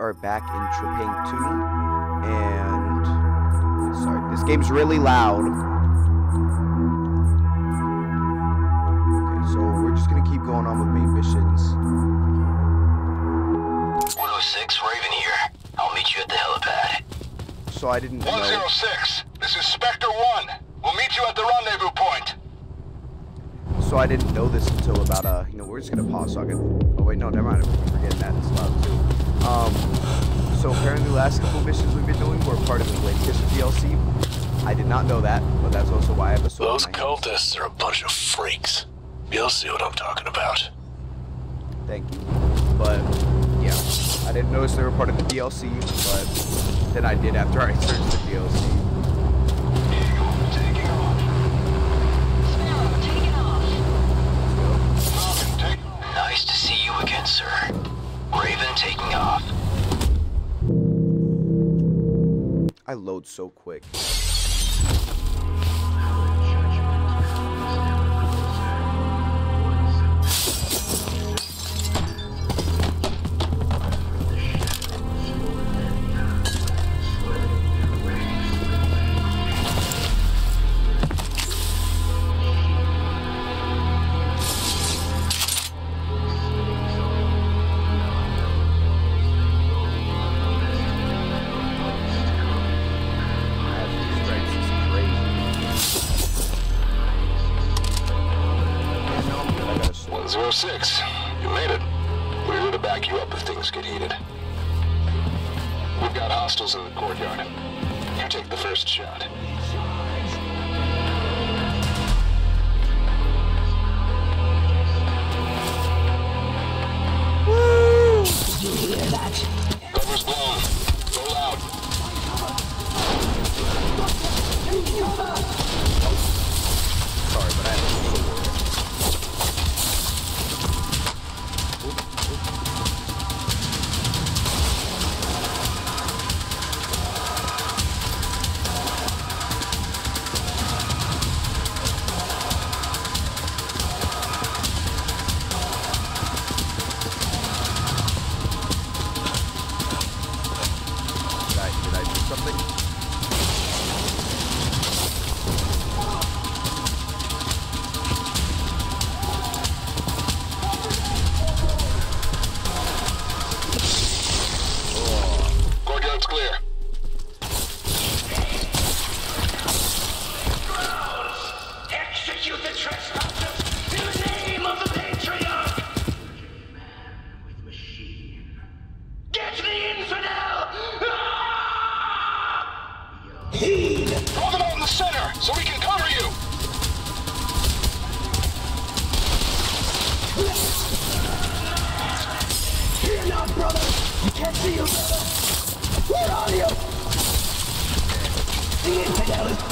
are back in Trepang2, and sorry, this game's really loud. Okay, so we're just gonna keep going on with main missions. 106, Raven here. I'll meet you at the helipad. So I didn't know. 106, this is Spectre 1. We'll meet you at the rendezvous point. So I didn't know this until about we're just gonna pause so I can. Oh wait, no, never mind. I'm forgetting that it's loud too. So apparently the last couple missions we've been doing were part of the latest DLC. I did not know that, but that's also why I have a sword. Those cultists are a bunch of freaks. You'll see what I'm talking about. Thank you. But yeah, I didn't notice they were part of the DLC, but then I did after I searched the DLC. Nice to see you again, sir. Raven taking off. I load so quick. You made it. We're here to back you up if things get heated. We've got hostiles in the courtyard. You take the first shot. Woo! Did you hear that? Cover's blown. Roll out. Sorry, but I have a sword. Did I do something? Courtyard's clear. Execute the trespassers in the name of the Patriarch! Man with machine. Get the infidel! Heed! Drop it out in the center so we can cover you! Fear not, brother! You can't see you, brother! Where are you? The infidel is...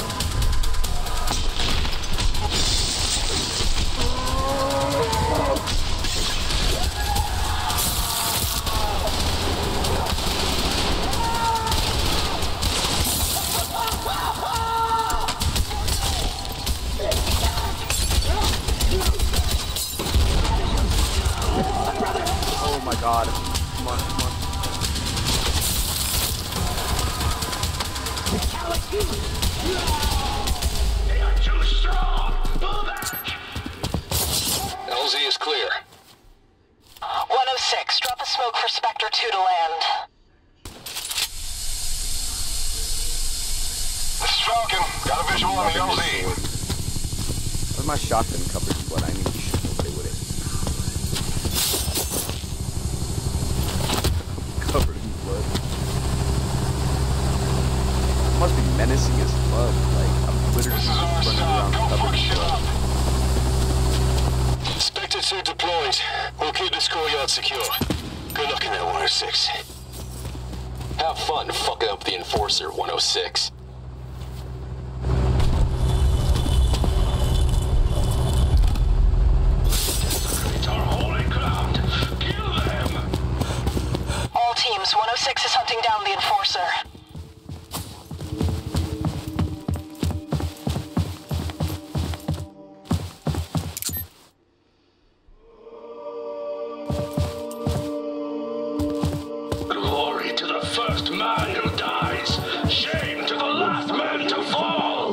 Oh my god. Come on, come on. They are too strong! Pull back! LZ is clear. 106, drop a smoke for Spectre 2 to land. This is Falcon. Got a visual on the LZ. With my shotgun covered in blood, I need to shoot nobody with it. Covered in blood. Must be menacing as fuck. Like, I'm literally This is just our running stop. around Don't covered fuck in shit blood. up. Spectre 2 deployed. We'll keep this courtyard secure. Good luck in that 106. Have fun fucking up the Enforcer, 106. It's our holy ground! Kill them! All teams, 106 is hunting down the Enforcer. first man who dies. Shame to the last man to fall.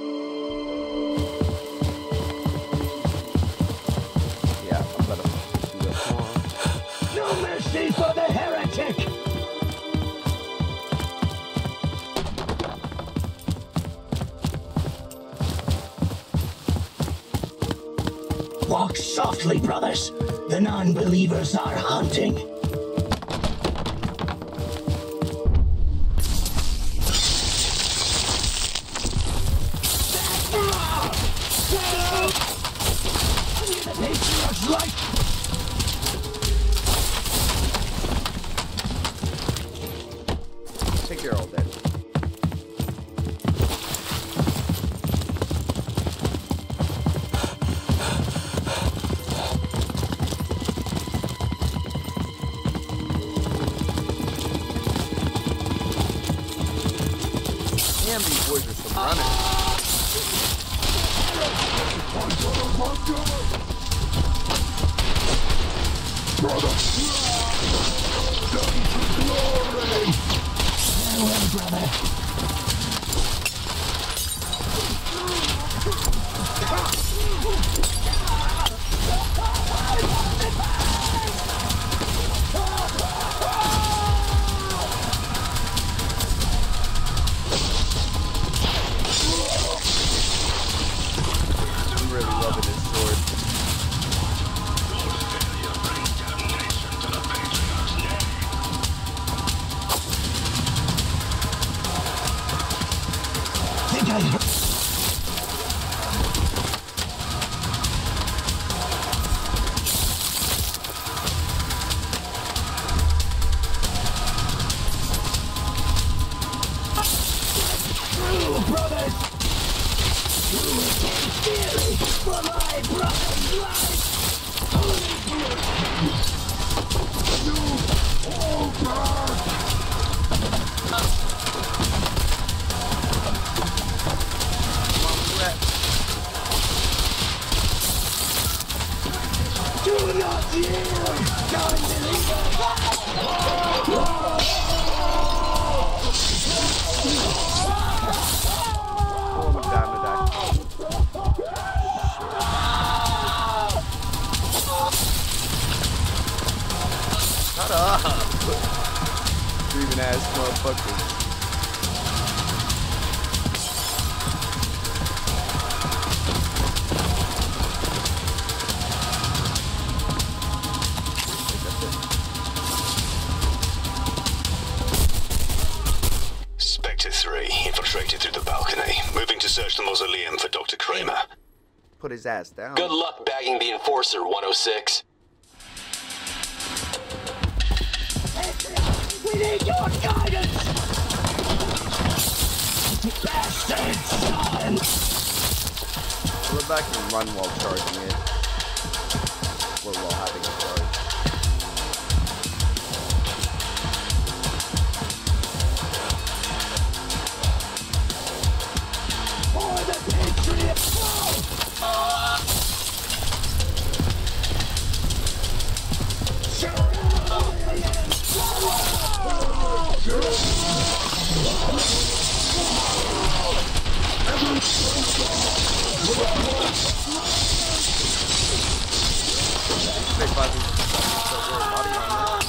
Yeah, I'm gonna do that. Come on. No mercy for the heretic. Walk softly, brothers. The non-believers are hunting. The Patriarch's right. Take care of all that. Damn, these boys are some runners. Farewell, brother. I'm really loving this sword. Think I heard. Brothers! Theory for my brother's life! Do not yield! Oh, I'm dying. Shut up! Screaming ass motherfuckers. Spectre 3 infiltrated through the balcony, moving to search the mausoleum for Dr. Kramer. Put his ass down. Good luck bagging the enforcer, 106. We need your guidance! Bastard son! Go back and run while charging it. Or while having a charge. For the Patriot! Big body. Body armor.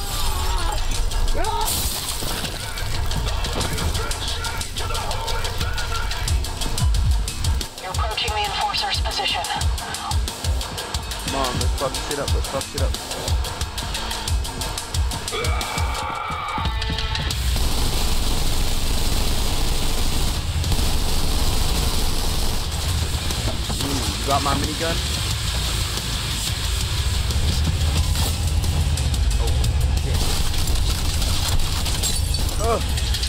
You're approaching the enforcer's position. Come on, let's fuck shit up. Let's fuck shit up. You got my minigun? Oh, shit. Oh.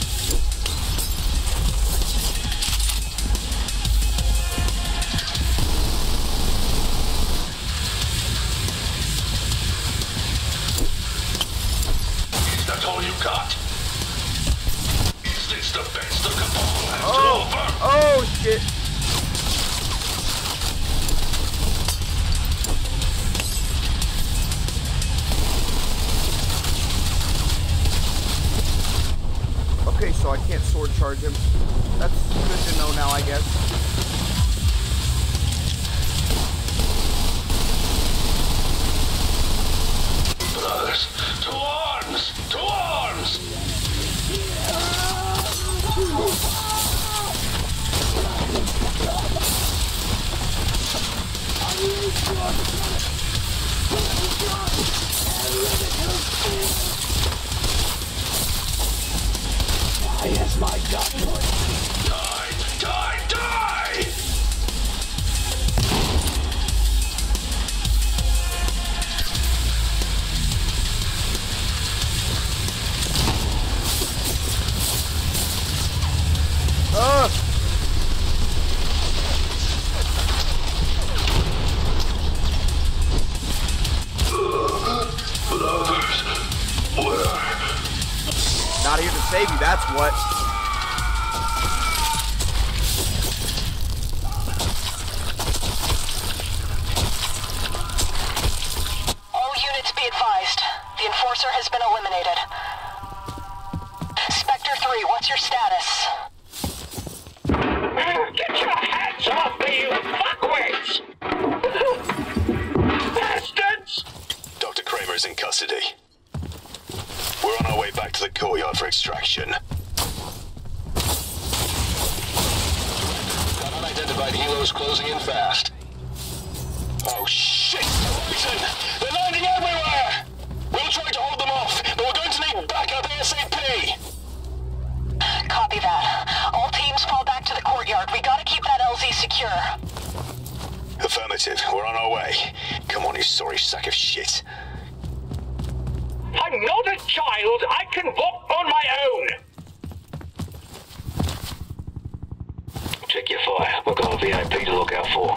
Is that all you got? Is this the best of the ball has Oh. to offer? Oh, shit. Okay, so I can't sword charge him. That's good to know now, I guess. Brothers, to arms! To arms! Yes, my God. Die! Die! Die! Brothers, where? Not here to save you, that's what. All units be advised. The Enforcer has been eliminated. Spectre 3, what's your status? Get your hands off me, you fuckwits! Bastards! Dr. Kramer's in custody. We're on our way back to the courtyard for extraction. Got unidentified helos closing in fast. Oh shit! Listen! They're landing everywhere! We'll try to hold them off, but we're going to need backup ASAP! Copy that. All teams fall back to the courtyard. We gotta keep that LZ secure. Affirmative. We're on our way. Come on, you sorry sack of shit. I'm not a child. I can walk on my own. Check your fire. We've got a VIP to look out for.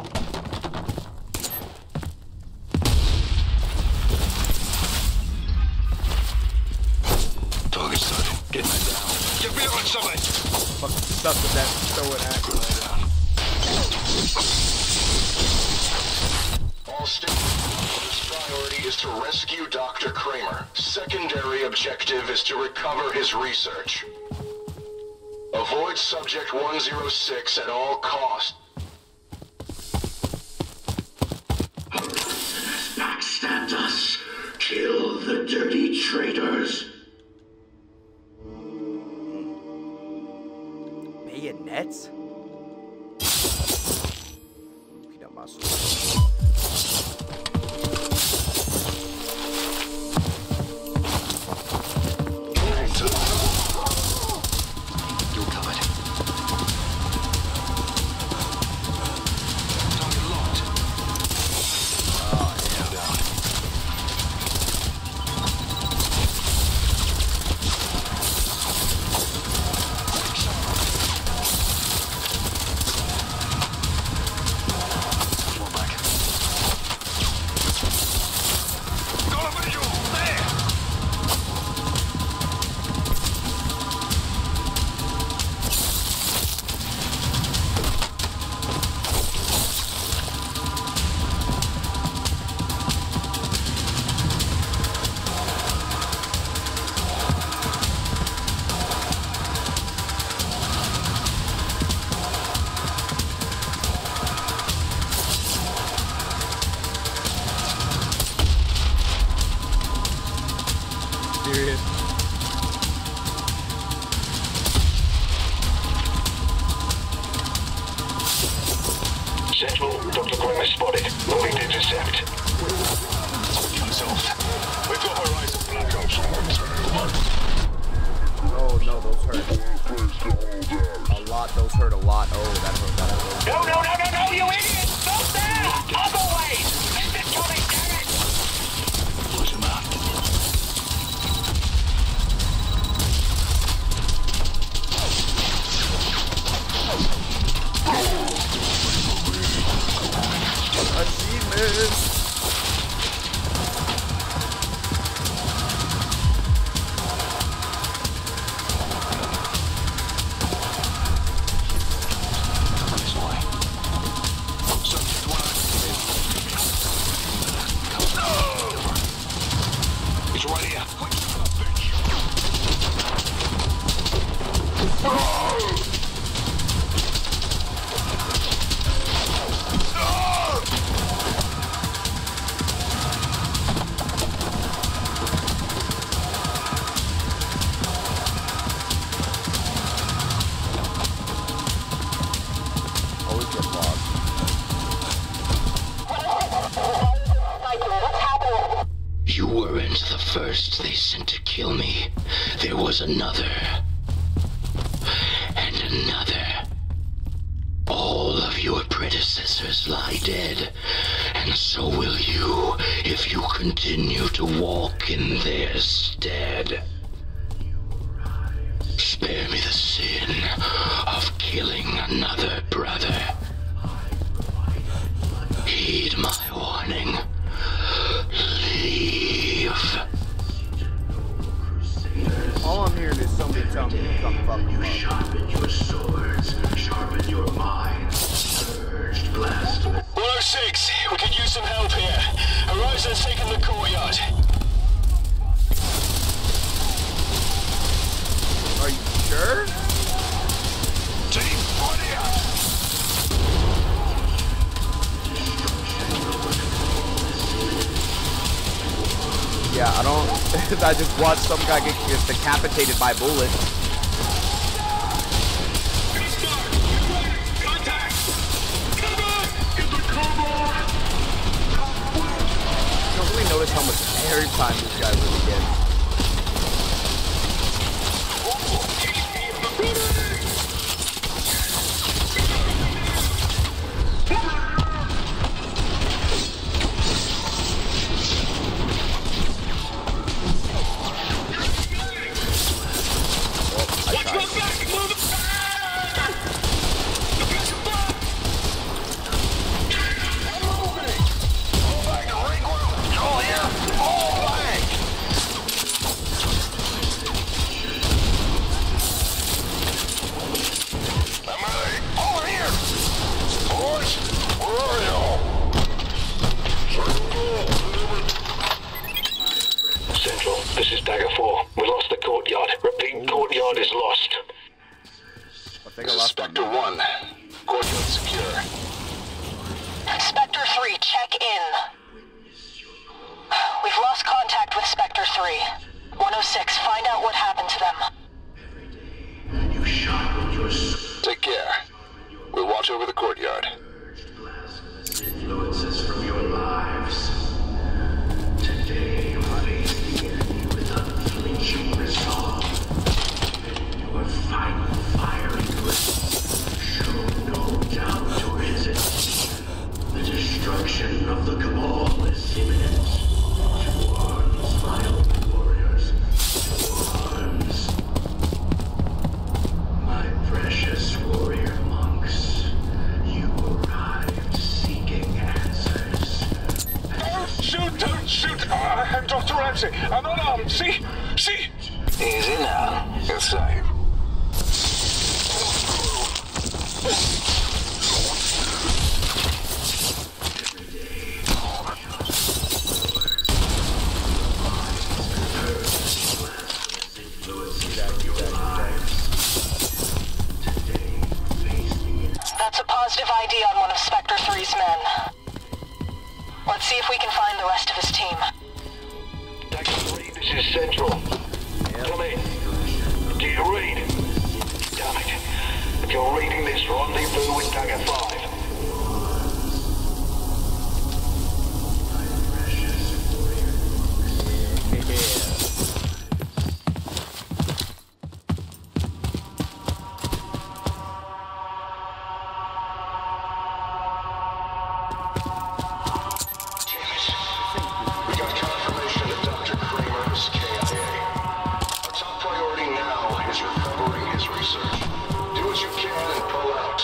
Target sighted. Get man down. Get behind something! Fucking stuck with that throwing axe. All stations, priority is to rescue Dr. Kramer. Secondary objective is to recover his research. Avoid Subject 106 at all costs. Backstab us. Kill the dirty traitors. Bayonets? Peanut muscle. You're covered. Target locked. Down. Fall back. Got a visual! There! Serious. Central, Dr. Kramer spotted. Moving to intercept. Cuts off. We've got horizon blackout. Oh no, those hurt. A lot, those hurt a lot. Oh, that hurt, that hurt. No, you idiot! Stop there! Other way! This is coming, damn it! Push him out. Achievement! This way. Always get lost. What's happening? You weren't the first they sent to kill me. There was another. And another. All of your predecessors lie dead. And so will you, if you continue to walk in their stead. Spare me the sin of killing another brother. Heed my warning. Leave. All I'm hearing is somebody telling me to come fuck them up. Sharpen your swords, sharpen your minds. Purged blast. 106, we could use some help here. Horizon's taken the courtyard. Are you sure? Team, ready up! Yeah, I don't. I just watched some guy get decapitated by bullets. I don't really notice how much airtime this guy really gets. Central, this is Dagger 4. We lost the courtyard. Repeat, courtyard is lost. I think I lost my Spectre 1. Courtyard secure. Spectre 3, check in. We've lost contact with Spectre 3. 106, find out what happened to them. You sharpen your Take care. We'll watch over the courtyard. influences from your lives. Today you face the enemy with unflinching resolve. Your final fire into it. Show no doubt or hesitation. The destruction of the Cabal is imminent. To arms, vile warriors. To arms. My precious warrior monks. You arrived seeking answers. Don't shoot! I'm Dr. Ramsey. I'm unarmed. See? Easy now. Inside. That's a positive ID on one of Spectre 3's men. Let's see if we can find the rest of his team. Dagger 3, this is Central. Come in. Do you read? Damn it. If you're reading this, rendezvous with Dagger 5. We got confirmation that Dr. Kramer is KIA. Our top priority now is recovering his research. Do what you can and pull out.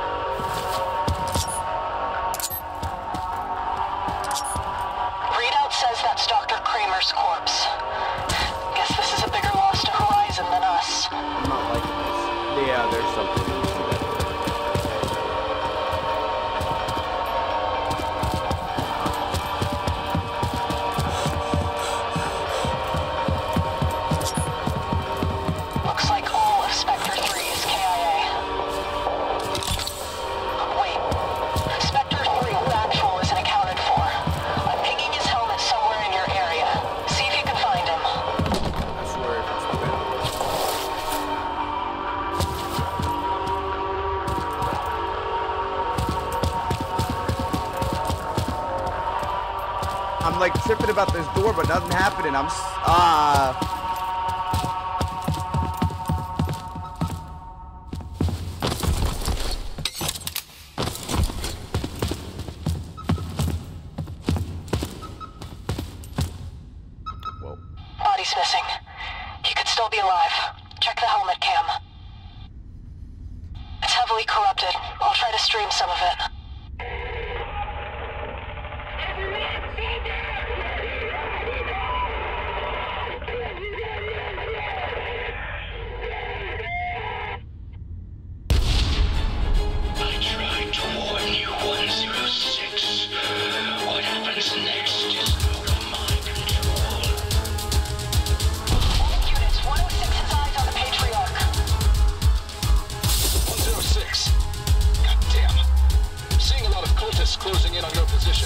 Readout says that's Dr. Kramer's corpse. Guess this is a bigger loss to Horizon than us. I'm not liking this. Yeah, there's something to that. Looks like all of Spectre 3 like tripping about this door, but nothing happening. Whoa. Body's missing. He could still be alive. Check the helmet cam. It's heavily corrupted. I'll try to stream some of it. I tried to warn you, 106. What happens next is out of my control. All units, 106 has eyes on the Patriarch. 106. Goddamn. Seeing a lot of cultists closing in on your position.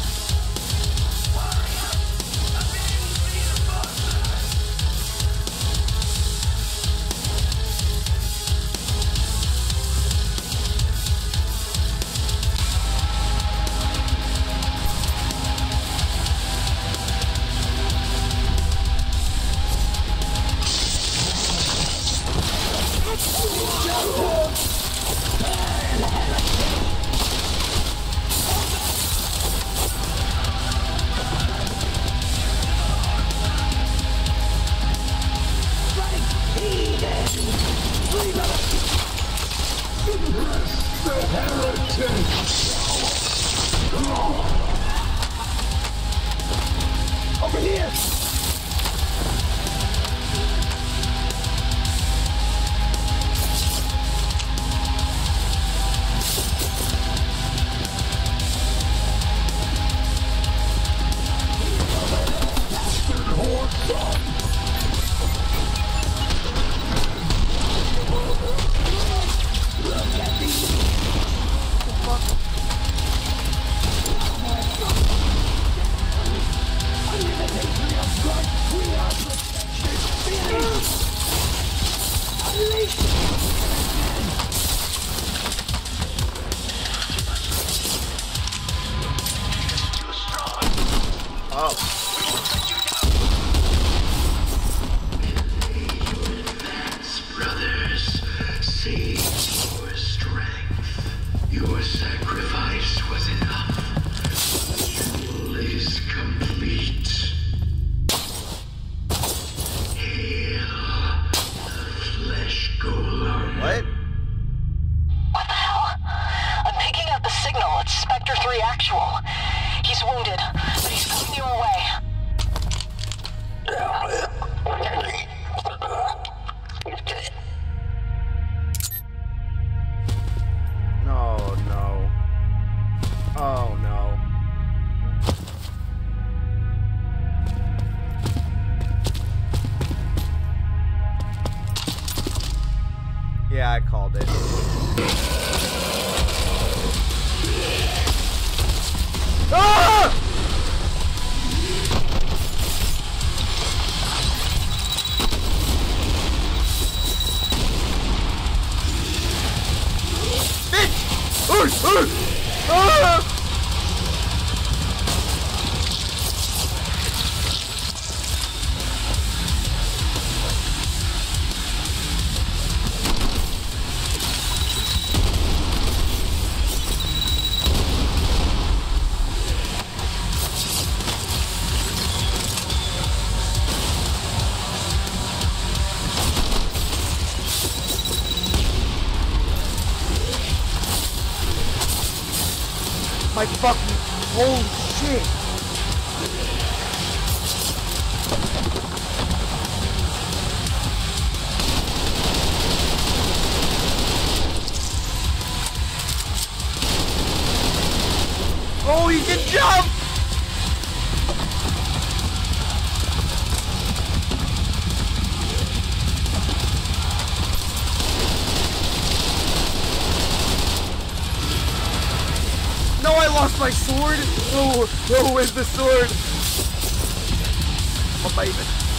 Over here! Brothers, save your strength. Your sacrifice was enough. The ritual is complete. Hail the flesh golem. What? What the hell? I'm picking up the signal. It's Spectre 3 actual. He's wounded, but he's coming your way. Oh no. Oh no. Yeah, I called it. Ah! Ah! My fucking holy shit! Oh, he can jump! No, I lost my sword! Oh, where's the sword? Oh, baby.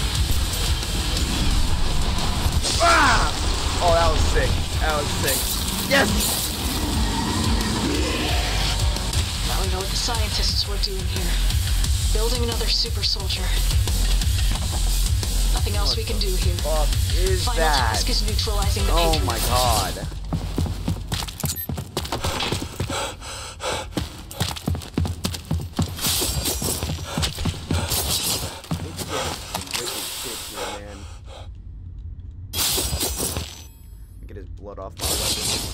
Ah! Oh, that was sick. That was sick. Yes! Now we know what the scientists were doing here. Building another super soldier. Nothing else we can do here. Fuck is Final that? task is neutralizing the Oh Patriarch. my god. Get his blood off my weapon.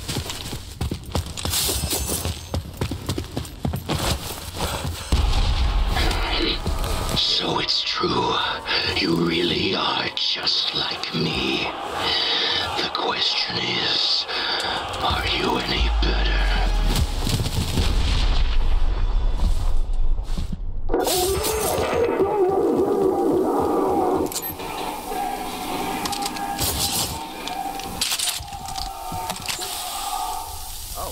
So it's true. You really are just like me. The question is, are you any better? Oh.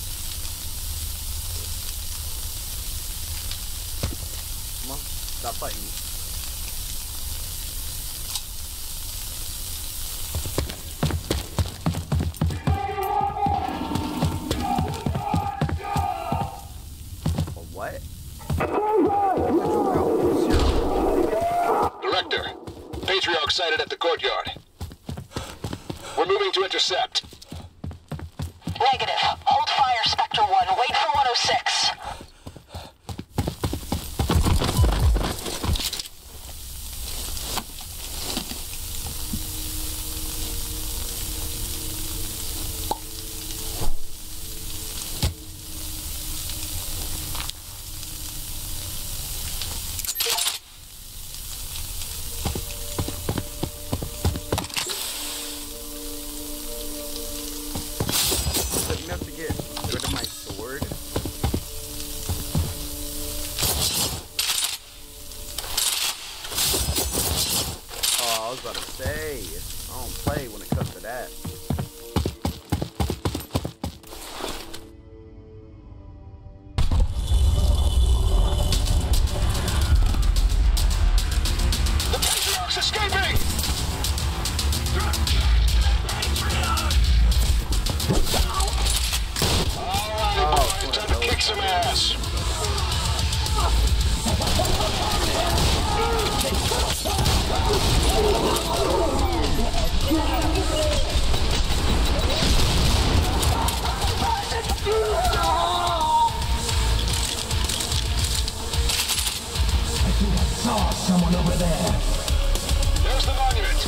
Come on, stop fighting me. What? Director, Patriarch sighted at the courtyard. We're moving to intercept. Negative. Hold fire, Spectre 1. Wait for 106. Doesn't have to get rid of my sword. Oh, I was about to say, I don't play when it comes to that. The Patriarch's escaping! Alright, boys, time to kick some ass. Saw someone over there. There's the monument.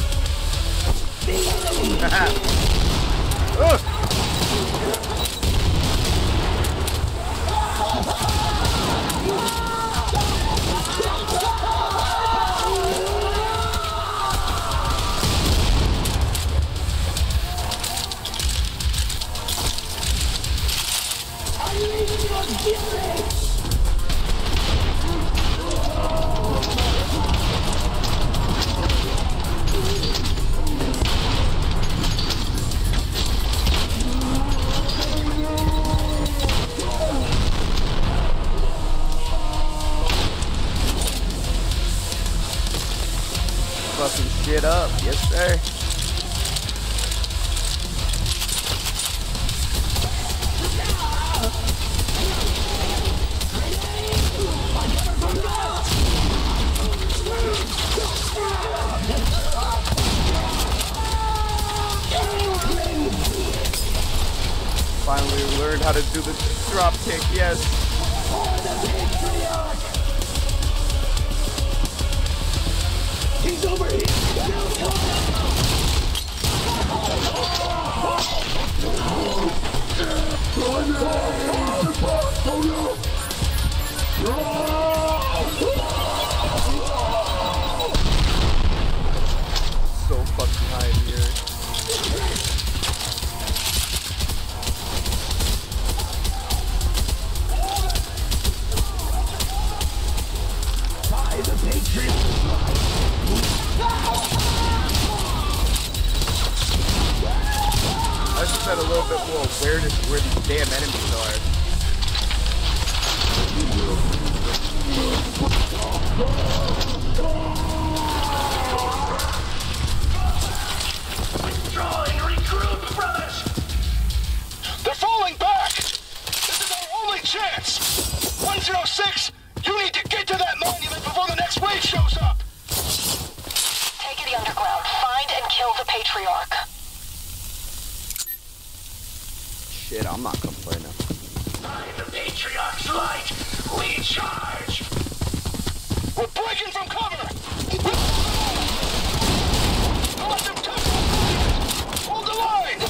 Fucking shit up, yes sir. Finally learned how to do the drop kick, yes. He's over here. So fucking high in here. By the Patriot. I just had a little bit more awareness of where these damn enemies are. Withdraw and regroup, brothers. They're falling back! This is our only chance! 106, you need to get shit, I'm not complaining. By the Patriarch's light, we charge! We're breaking from cover! Let them touch us! Hold the line!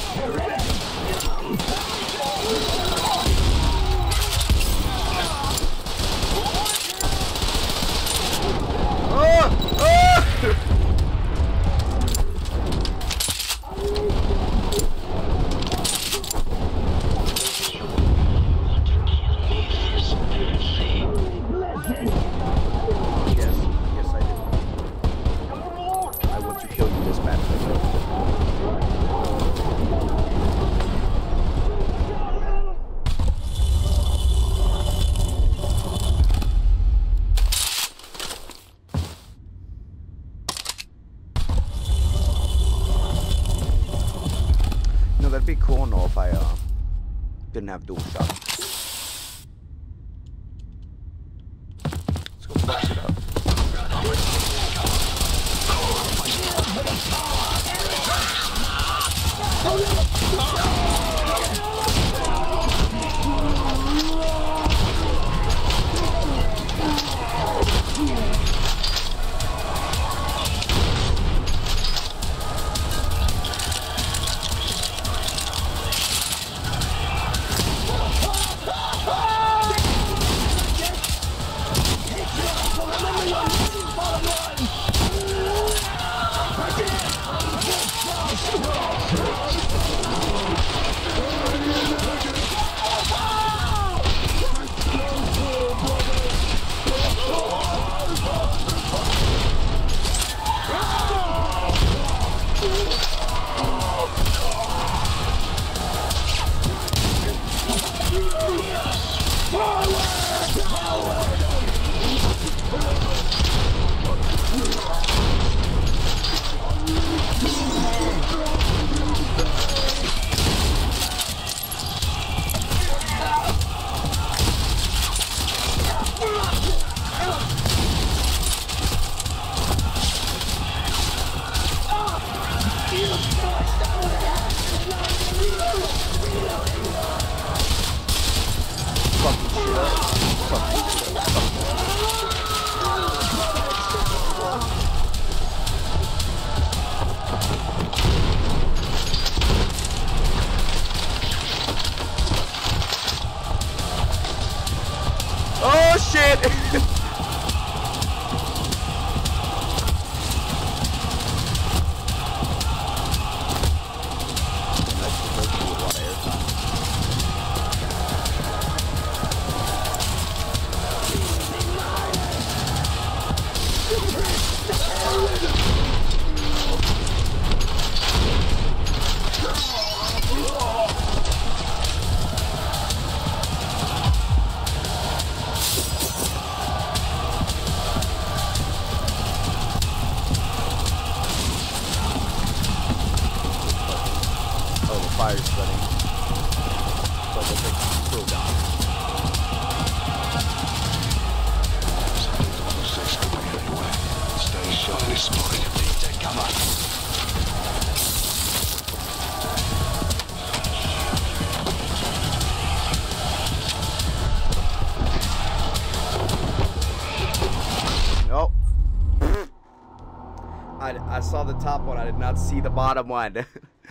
That'd be cool and all if I didn't have dual shock. Let's go fix it up. Oh shit! Fire spreading. So we'll take the slow down. Stay sharp, spotted. Take cover. Nope. I saw the top one. I did not see the bottom one.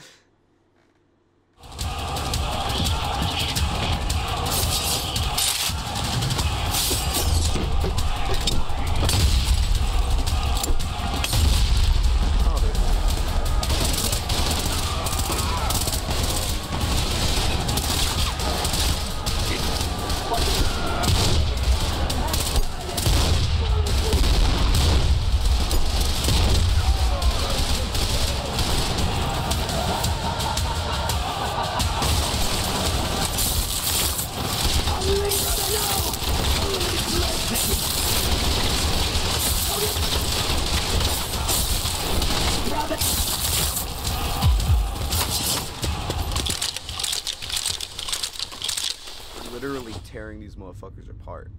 Literally tearing these motherfuckers apart.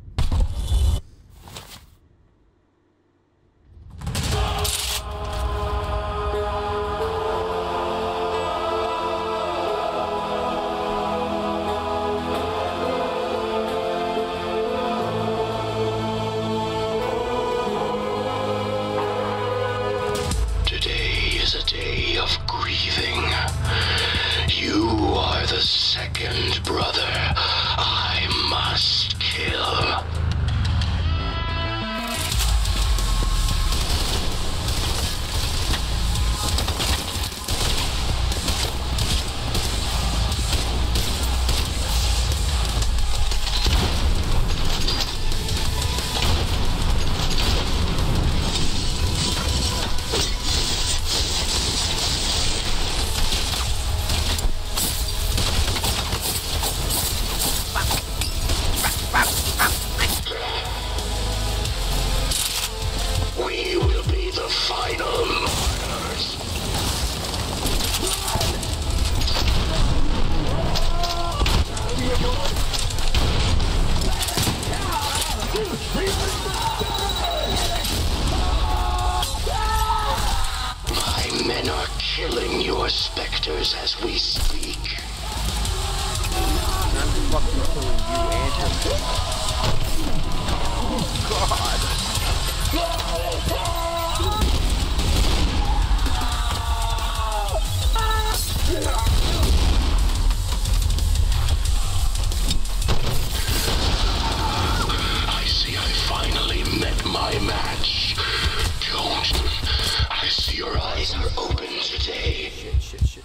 speak. I'm fucking killing you and your bitch. God. I see I finally met my match. Don't. I see your eyes are open today. Shit.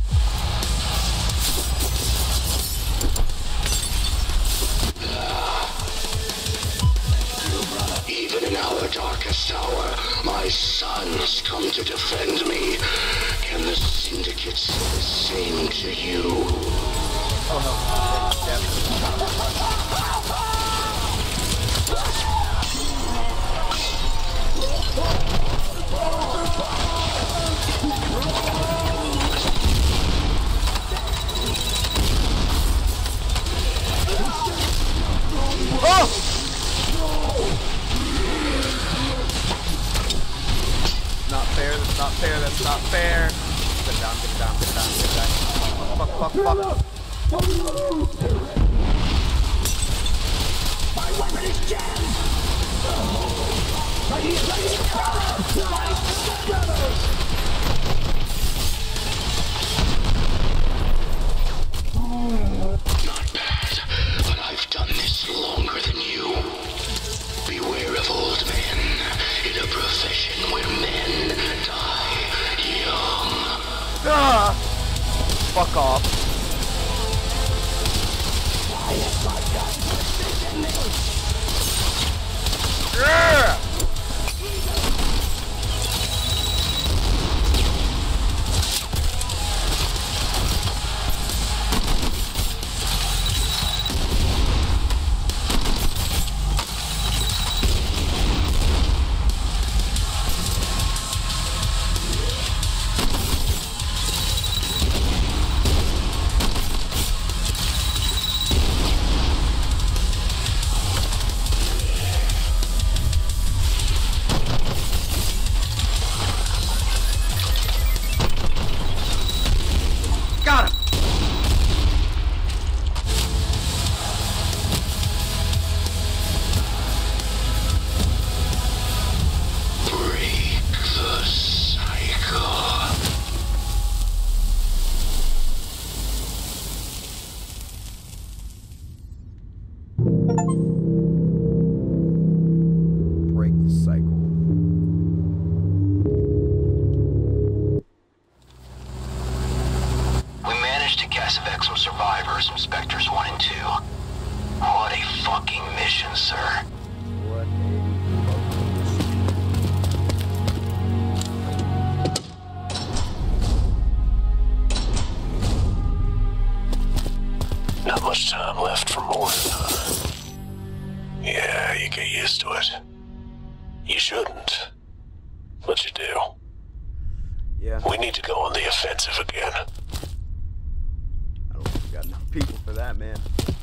Even in our darkest hour, my sons come to defend me. Can the Syndicate say the same to you? Oh no. Oh! Not fair, that's not fair, that's not fair. Get down. Fuck. My weapon is jammed! Not bad, but I've done this longer than you. Beware of old men in a profession where men die young. Ah! Fuck off. Yeah! Got him! Break the cycle. Break the cycle. We managed to cassavex some survivors from Spectres 1 and 2. What a fucking mission, sir. What Not much time left for more. Yeah, you get used to it. You shouldn't, but you do. Yeah, We need to go on the offensive again. I don't think we got enough people for that, man.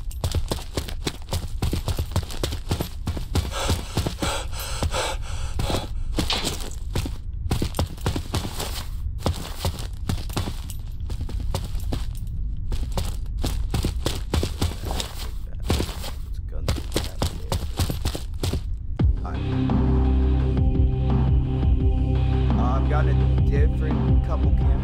It's guns in that there. I've gotten a different couple cameras.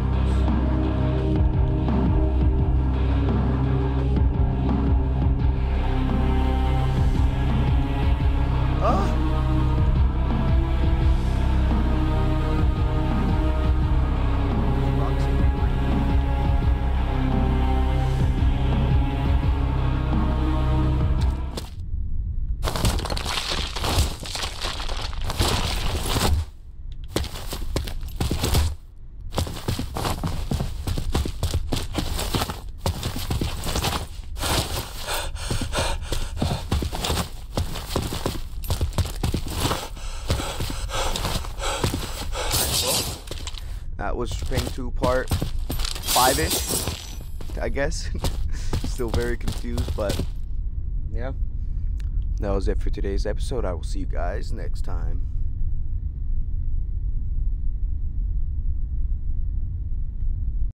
That was Trepang2 part 5-ish, I guess. Still very confused, but yeah. That was it for today's episode. I will see you guys next time.